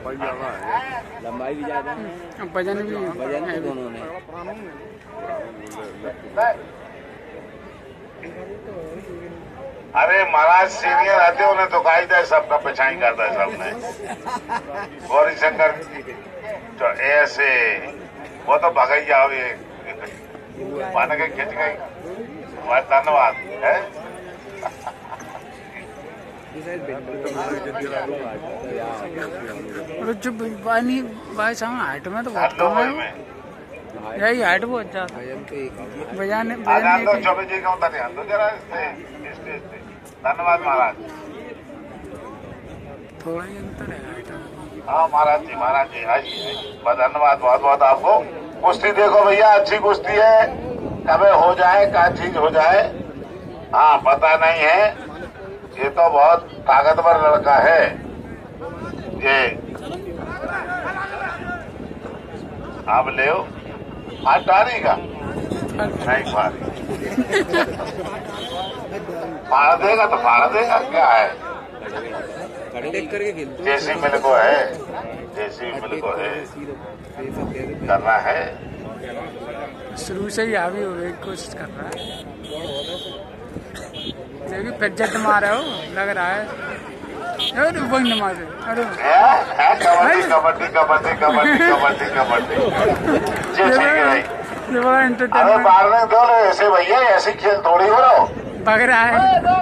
लंबाई भी ज्यादा है, वजन भी दोनों ने। अरे महाराज सीनियर रहते उन्हें तो खाई दे, सबका पिछाई करता है सबने। गौरी शंकर तो ऐसे वो तो भगाई जाओ, ये पाने के खिंच गई। धन्यवाद है। जो भाई साहब हाइट में तो बहुत कम है, यही हाइट बहुत ज्यादा बजाने। धन्यवाद महाराज। थोड़ा ही अंतर है हाइट में। हाँ महाराज जी, महाराज जी, आइए धन्यवाद बहुत बहुत आपको। कुश्ती देखो भैया, अच्छी कुश्ती है। कभी हो जाए क्या चीज हो जाए, हाँ पता नहीं है। ये तो बहुत ताकतवर लड़का है ये। आप ले हाथ डालेगा नहीं, फाड़ देगा तो फाड़ देगा, क्या है। जैसी मिल को है, जैसी मिल को है करना है। शुरू से ही हावी होने की कोशिश कर रहा है। देखिए फिर जट मारा हो, लग रहा है। अरे वही न मारे। अरे कबड्डी कबड्डी कबड्डी कबड्डी कबड्डी कबड्डी। ये बड़ा एंटरटेनमेंट। मारने दो ऐसे भैया, ऐसी खेल थोड़ी हो रहा हो। भाग रहा है।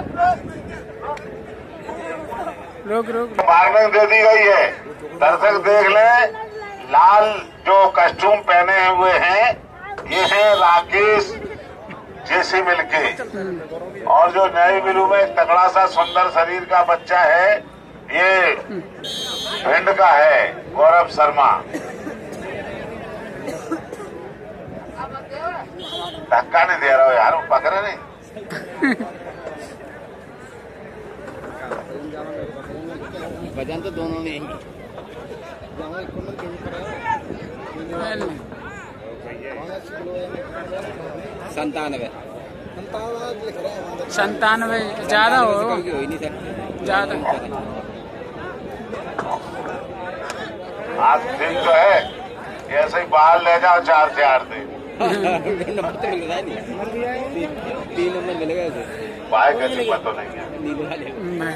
रोक रोक। मारने दे दी गई है। दर्शक देख ले, लाल जो कस्ट्यूम पहने हुए हैं ये हैं राकेश जैसी मिलके, और जो नई मिलू में एक तगड़ा सा सुंदर शरीर का बच्चा है ये भिंड का है, गौरव शर्मा। धक्का नहीं दे रहा हो यार, पकड़े नहीं। वजन तो दोनों में ही। 97 ज्यादा हो, ज्यादा। आज ठीक तो है, ऐसे ही बाहर ले जाओ 4 से 8 दिन। नंबर तो मिल रहा है नहीं, 3 नंबर मिलेगा उसे। बाय का चिपा तो नहीं है, नीले वाले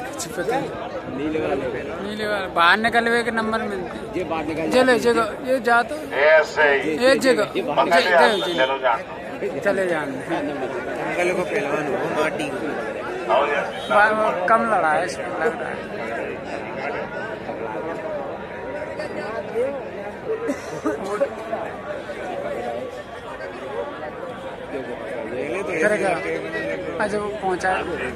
नीले वाले बाहर निकलवे के नंबर मिलते। ये बाहर निकल चलो जगह ये जा तो ऐसे ही ये जगह चलो जान चले जाने को पहलवान हो माटी कम लड़ा है, इसमें लग रहा है। अच्छा वो पहुंचा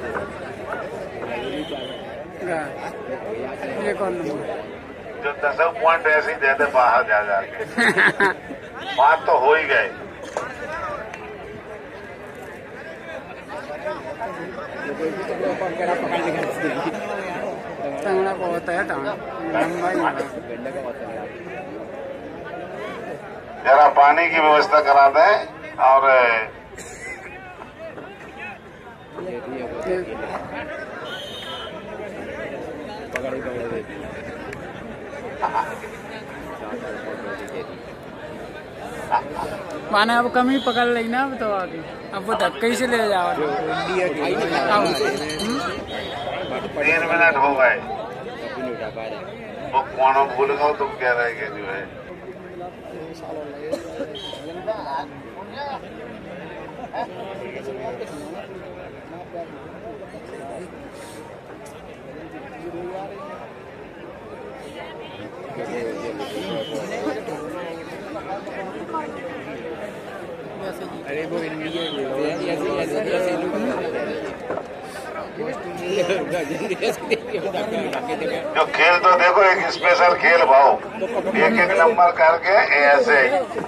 ये कौन नंबर जो 10 पॉइंट ऐसे ही देते बाहर जा जाके। बात तो हो ही गए। टंगड़ा बहुत है, लंबा ही। जरा पानी की व्यवस्था करा दें और माने अब कम ही पकड़ लेगी ना, अब तो आगे अब वो धक्के ही से ले जाओ। 3 मिनट हो गए। वो कौन भूल गए, तुम कह रहे कि जो है अरे वो जो खेल तो देखो, एक स्पेशल खेल भाव, एक एक नंबर करके ऐसे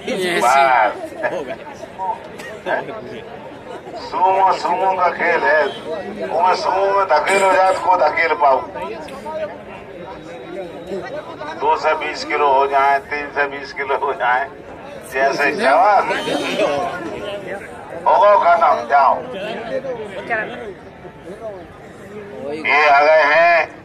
सुमो सुमो का खेल है। मैं सुमो में धकेल हो जाए को धकेल पाऊ। 2 से 20 किलो हो जाए, 3 से 20 किलो हो जाए, जैसे जवान होगा खत्म। जाओ, ये आ गए हैं